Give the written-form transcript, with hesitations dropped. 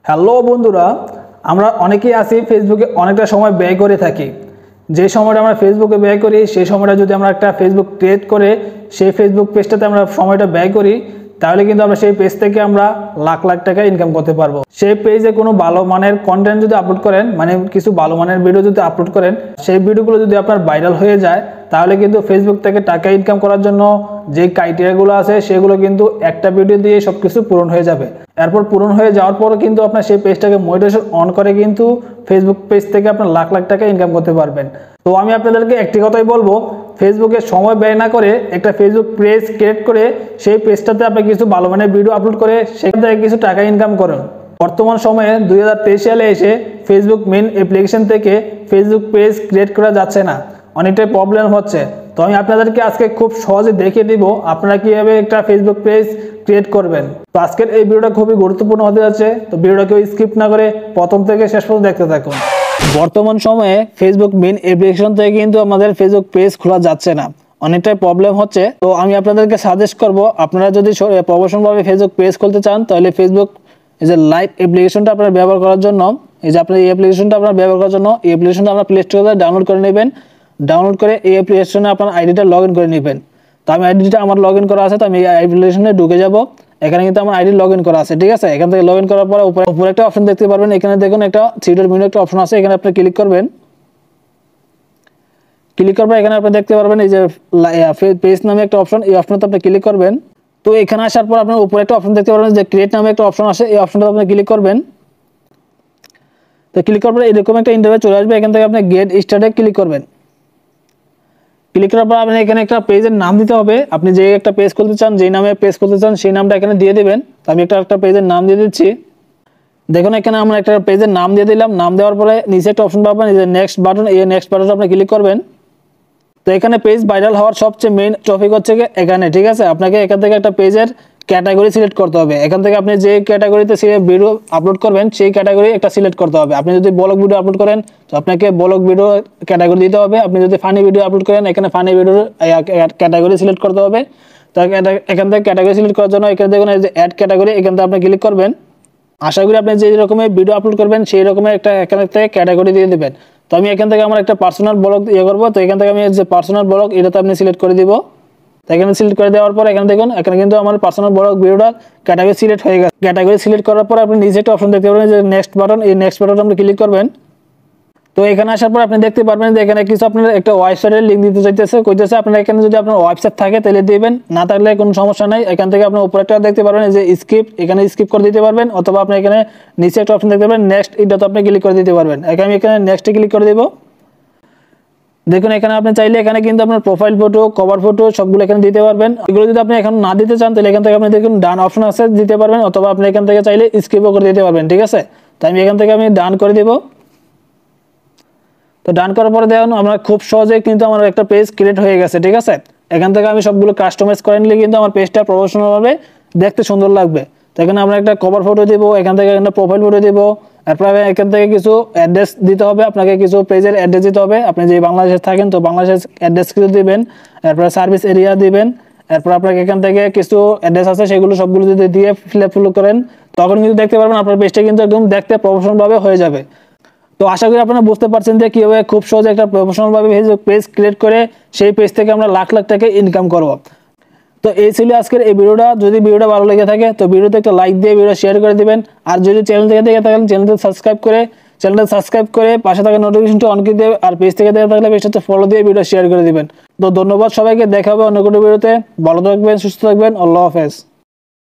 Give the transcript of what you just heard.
Hello বন্ধুরা, আমরা অনেকেই আছি ফেসবুকে অনেকটা সময় ব্যয় করে থাকি। যে সময়টা আমরা ফেসবুকে ব্যয় করি সেই সময়টা যদি আমরা একটা ফেসবুক ক্রিয়েট করে সেই ফেসবুক পেজটাতে আমরা সময়টা ব্যয় করি, তাহলে কিন্তু আমরা সেই পেজ থেকে আমরা লাখ লাখ টাকা ইনকাম করতে পারবো। সেই পেজে কোনো ভালো মানের কন্টেন্ট যদি আপলোড করেন, মানে কিছু ভালো মানের ভিডিও যদি আপলোড করেন, সেই ভিডিওগুলো যদি আপনার ভাইরাল হয়ে যায়, তাহলে কিন্তু ফেসবুক থেকে টাকা ইনকাম করার জন্য যে ক্রাইটেরিয়াগুলো আছে সেগুলো কিন্তু একটা ভিডিও দিয়ে সবকিছু পূরণ হয়ে যাবে। এরপর পূরণ হয়ে যাওয়ার পর কিন্তু আপনার সেই পেজটাকে মনিটাইজেশন অন করে কিন্তু ফেসবুক পেজ থেকে আপনার লাখ লাখ টাকা ইনকাম করতে পারবেন। তো আমি আপনাদেরকে একটি কথাই বলবো, ফেসবুকে সময় ব্যয় না করে একটা ফেসবুক পেজ ক্রিয়েট করে সেই পেজটাতে আপনি কিছু ভালো মানের ভিডিও আপলোড করে সেখান থেকে কিছু টাকা ইনকাম করুন। বর্তমান সময়ে 2023 সালে এসে ফেসবুক মেইন অ্যাপ্লিকেশন থেকে ফেসবুক পেজ ক্রিয়েট করা যাচ্ছে না, অনেকটাই প্রবলেম হচ্ছে। তো আমি আপনাদেরকে আজকে খুব সহজে দেখিয়ে দিব আপনারা কিভাবে একটা ফেসবুক পেজ ক্রিয়েট করবেন। তো আজকের এই ভিডিওটা খুবই গুরুত্বপূর্ণ হতে যাচ্ছে, তো ভিডিওটা কেউ স্কিপ না করে প্রথম থেকে শেষ পর্যন্ত দেখতে থাকুন। বর্তমান সময়ে ফেসবুক মেইন অ্যাপ্লিকেশন থেকে কিন্তু আমাদের ফেসবুক পেজ খোলা যাচ্ছে না, অনেকটাই প্রবলেম হচ্ছে। তো আমি আপনাদেরকে সাজেস্ট করব, আপনারা যদি প্রফেশনালভাবে ফেসবুক পেজ খুলতে চান তাহলে ফেসবুক এই যে লাইভ অ্যাপ্লিকেশনটা আপনারা ব্যবহার করার জন্য, এই যে আপনার এই অ্যাপ্লিকেশনটা আপনারা ব্যবহার করার জন্য এই অ্যাপ্লিকেশনটা আপনারা প্লে স্টোর থেকে ডাউনলোড করে নেবেন। ডাউনলোড করে এই অ্যাপ্লিকেশনে আপনার আইডিটা লগ ইন করে নেবেন। তো আমি আইডিটা আমার লগ ইন করা আছে, তো আমি এই অ্যাপ্লিকেশনে ঢুকে যাব। এখানে কিন্তু আমার আইডি লগ ইন করা আছে, ঠিক আছে। এখান থেকে লগ ইন করার পরে উপরে একটা অপশন দেখতে পারবেন, এখানে দেখুন একটা থ্রি ডট মেনু একটা অপশন আছে, এখানে আপনি ক্লিক করবেন। ক্লিক করার পর এখানে আপনি দেখতে পারবেন এই যে পেজ নামে একটা অপশন, এই অপশনটা আপনি ক্লিক করবেন। তো এখানে আসার পর আপনার উপরে একটা অপশন দেখতে পারবেন যে ক্রিয়েট নামে একটা অপশন আছে, এই অপশনটা আপনি ক্লিক করবেন। তো ক্লিক করার পর এরকম একটা ইন্টারফেস চলে আসবে, এখান থেকে আপনি গেট স্টার্টে ক্লিক করবেন। ক্লিক করার পর আপনি এখানে একটা পেজের নাম দিতে হবে, আপনি যে একটা পেজ খুলতে চান, যেই নামে পেজ খুলতে চান সেই নামটা এখানে দিয়ে দিবেন। তো আমি একটা পেজের নাম দিয়ে দিচ্ছি। দেখুন এখানে আমরা একটা পেজের নাম দিয়ে দিলাম। নাম দেওয়ার পরে নিচে একটা অপশন পাবেন, এই যে নেক্সট বাটন, এই নেক্সট বাটনে আপনি ক্লিক করবেন। তো এখানে পেজ ভাইরাল হওয়ার সবচেয়ে মেইন টপিক হচ্ছে এখানে, ঠিক আছে। আপনাকে এখান থেকে একটা পেজের ক্যাটাগরি সিলেক্ট করতে হবে। এখান থেকে আপনি যে ক্যাটাগরিতে ভিডিও আপলোড করবেন সেই ক্যাটাগরি একটা সিলেক্ট করতে হবে। আপনি যদি ব্লগ ভিডিও আপলোড করেন তো আপনাকে ব্লগ ভিডিও ক্যাটাগরি দিতে হবে। আপনি যদি ফানি ভিডিও আপলোড করেন এখানে ফানি ভিডিওর ক্যাটাগরি সিলেক্ট করতে হবে। তো এখান থেকে ক্যাটাগরি সিলেক্ট করার জন্য এখানে দেখুন এই যে অ্যাড ক্যাটাগরি, এখান থেকে আপনি ক্লিক করবেন। আশা করি আপনি যে রকমের ভিডিও আপলোড করবেন সেই রকমের একটা এখান থেকে ক্যাটাগরি দিয়ে দেবেন। তো আমি এখান থেকে আমার একটা পার্সোনাল ব্লগ করবো, তো এখান থেকে আমি যে পার্সোনাল ব্লগ এটাতে আপনি সিলেক্ট করে দিব। তো এখানে সিলেক্ট করে দেওয়ার পর এখানে দেখুন এখানে কিন্তু আমার পার্সোনাল ব্লগ ভিডিওটা ক্যাটাগরি সিলেক্ট হয়ে গেছে। ক্যাটাগরি সিলেক্ট করার পর আপনি নিচে একটা অপশন দেখতে পাবেন যে নেক্সট বাটন, এই নেক্সট বাটন আপনি ক্লিক করবেন। তো এখানে আসার পর আপনি দেখতে পারবেন যে এখানে কিছু আপনার একটা ওয়েবসাইটের লিঙ্ক দিতে চাইতেছে, কইতেছে আপনার এখানে যদি আপনার ওয়েবসাইট থাকে তাহলে দিবেন, না থাকলে কোনো সমস্যা নাই। এখান থেকে আপনার উপরে একটা দেখতে পারবেন যে স্কিপ, এখানে স্কিপ করে দিতে পারবেন, অথবা আপনি এখানে নিচে একটা অপশন দেখতে পাবেন নেক্সট, এটাতে আপনি ক্লিক করে দিতে পারবেন। আমি এখানে নেক্সটে ক্লিক করে দেব। দেখুন এখানে আপনি চাইলে এখানে কিন্তু আপনার প্রোফাইল ফটো, কভার ফটো সবগুলো এখানে দিতে পারবেন। এগুলো যদি আপনি এখন না দিতে চান তাহলে এখান থেকে আপনি দেখুন ডান অপশন আছে, দিতে পারবেন, অথবা আপনি এখান থেকে চাইলে স্কিপও করে দিতে পারবেন, ঠিক আছে। তাই আমি এখান থেকে ডান করে দেব। তো ডান করার পরে দেখুন আমরা খুব সহজে কিন্তু আমার একটা পেজ ক্রিয়েট হয়ে গেছে, ঠিক আছে। এখান থেকে আমি সবগুলো কাস্টমাইজ করে নিলে কিন্তু আমার পেজটা প্রফেশনালভাবে দেখতে সুন্দর লাগবে। তো এখানে আমরা একটা কভার ফটো দেবো, এখান থেকে একটা প্রোফাইল ফটো দেবো। এরপর এখান থেকে কিছু অ্যাড্রেস দিতে হবে, আপনাকে কিছু পেজের অ্যাড্রেস দিতে হবে। আপনি যে বাংলাদেশে থাকেন তো বাংলাদেশের অ্যাড্রেস কিছু দিবেন, এরপরে সার্ভিস এরিয়া দিবেন। এরপর আপনাকে এখান থেকে কিছু অ্যাড্রেস আছে সেগুলো সবগুলো যদি দিয়ে ফিল করেন তখন কিন্তু দেখতে পারবেন আপনার পেজটা কিন্তু একদম দেখতে প্রফেশনালভাবে হয়ে যাবে। তো আশা করি আপনারা বুঝতে পারছেন যে কীভাবে খুব সহজে একটা প্রফেশনালভাবে পেজ ক্রিয়েট করে সেই পেজ থেকে আমরা লাখ লাখ টাকা ইনকাম করব। তো এই ছিল আজকের এই ভিডিওটা। যদি ভিডিওটা ভালো লেগে থাকে তো ভিডিওতে একটা লাইক দিয়ে ভিডিও শেয়ার করে দিবেন। আর যদি চ্যানেল থেকে দেখে থাকেন চ্যানেলটা সাবস্ক্রাইব করে পাশে থাকা নোটিফিকেশনটা অন করে দেবেন। আর পেজ থেকে দেখে থাকলে পেজটাতে ফলো দিয়ে ভিডিও শেয়ার করে দিবেন। তো ধন্যবাদ সবাইকে, দেখা হবে অন্য কোনো ভিডিওতে। ভালো থাকবেন, সুস্থ থাকবেন, আল্লাহ হাফেজ।